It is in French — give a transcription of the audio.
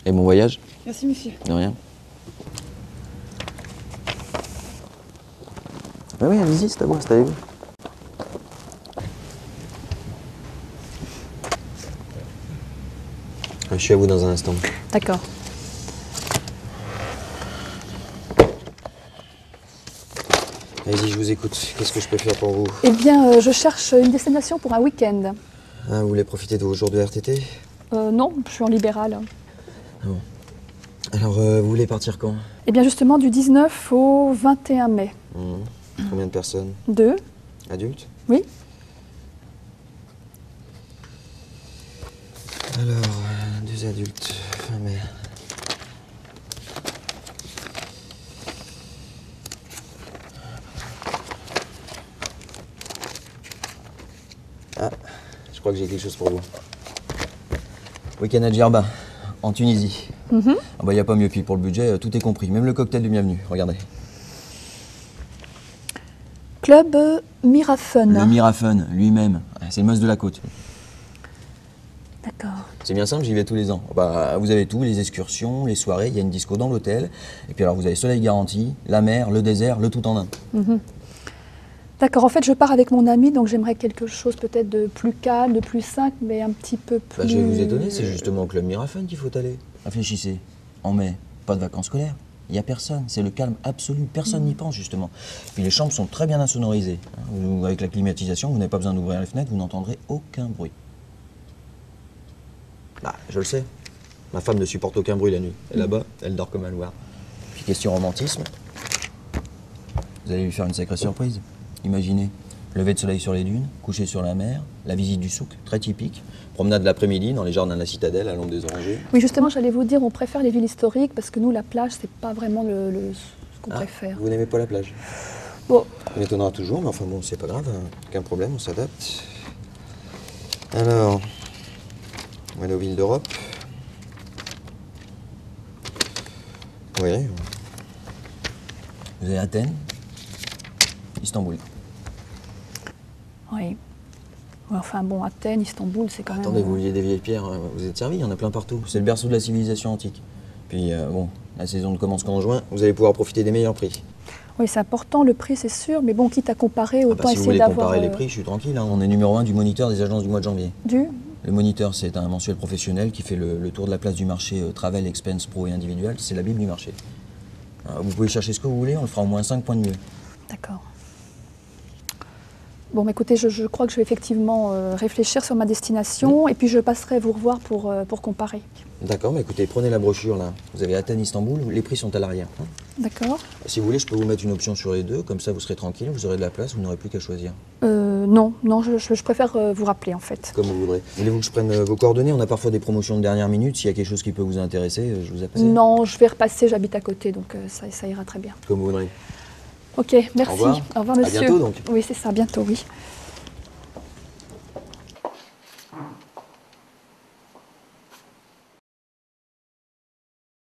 Et bon voyage? Merci, monsieur. De rien. Oui, allez-y, c'est à vous, installez-vous. Je suis à vous dans un instant. D'accord. Allez-y, je vous écoute. Qu'est-ce que je peux faire pour vous? Eh bien, je cherche une destination pour un week-end. Ah, vous voulez profiter de vos jours de RTT? Non, je suis en libéral. Ah bon. Alors, vous voulez partir quand? Eh bien, justement, du 19 au 21 mai. Combien de personnes? 2. Adultes? Oui. Alors, 2 adultes. Fin mai. Ah, je crois que j'ai quelque chose pour vous. Week-end à Djerba, en Tunisie. Ah bah, y a pas mieux, puis pour le budget, tout est compris, même le cocktail du bienvenu, regardez. Club Mirafun. Le Mirafun, lui-même, c'est le must de la côte. D'accord. C'est bien simple, j'y vais tous les ans. Bah, vous avez tout, les excursions, les soirées, il y a une disco dans l'hôtel. Et puis alors vous avez soleil garanti, la mer, le désert, le tout en un. D'accord, en fait, je pars avec mon ami, donc j'aimerais quelque chose peut-être de plus calme, de plus simple, mais un petit peu plus... Bah, je vais vous étonner, c'est justement au Club Mirafun qu'il faut aller. Réfléchissez, en mai, pas de vacances scolaires, il n'y a personne, c'est le calme absolu, personne n'y pense justement. Puis les chambres sont très bien insonorisées. Avec la climatisation, vous n'avez pas besoin d'ouvrir les fenêtres, vous n'entendrez aucun bruit. Bah, je le sais. Ma femme ne supporte aucun bruit la nuit. Et là-bas, elle dort comme un loir. Puis question romantisme, vous allez lui faire une sacrée surprise. Imaginez, lever de soleil sur les dunes, coucher sur la mer, la visite du souk, très typique, promenade l'après-midi dans les jardins de la citadelle à l'ombre des orangers. Oui, justement, j'allais vous dire, on préfère les villes historiques, parce que nous, la plage, c'est pas vraiment ce qu'on préfère. Vous n'aimez pas la plage? Bon, Ça m'étonnera toujours, mais enfin bon, c'est pas grave, hein. Aucun problème, on s'adapte. Alors, on va aller aux villes d'Europe. Oui. Vous avez Athènes, Istanbul. oui. Ouais, enfin bon, Athènes, Istanbul, c'est quand même... Attendez, vous vouliez des vieilles pierres, hein. Vous êtes servis, il y en a plein partout. C'est le berceau de la civilisation antique. Puis bon, la saison ne commence qu'en juin, vous allez pouvoir profiter des meilleurs prix. Oui, c'est important, le prix, c'est sûr, mais bon, quitte à comparer, autant Si vous essayer voulez d'avoir... comparer les prix, je suis tranquille, hein. On est numéro 1 du moniteur des agences du mois de janvier. Le moniteur, c'est un mensuel professionnel qui fait le tour de la place du marché Travel, Expense, Pro et Individual. C'est la Bible du marché. Vous pouvez chercher ce que vous voulez, on le fera au moins 5 points de mieux. D'accord. Bon, écoutez, je crois que je vais effectivement réfléchir sur ma destination et puis je passerai vous revoir pour comparer. D'accord, mais écoutez, prenez la brochure là. Vous avez Athènes, Istanbul, les prix sont à l'arrière. Hein. D'accord. Si vous voulez, je peux vous mettre une option sur les deux, comme ça vous serez tranquille, vous aurez de la place, vous n'aurez plus qu'à choisir. Non, je préfère vous rappeler en fait. Comme vous voudrez. Voulez-vous que je prenne vos coordonnées? On a parfois des promotions de dernière minute. S'il y a quelque chose qui peut vous intéresser, je vous appelle. Non, je vais repasser, j'habite à côté, donc ça ira très bien. Comme vous voudrez. Ok, merci. Au revoir. Au revoir, monsieur. À bientôt donc. Oui, c'est ça, bientôt, oui.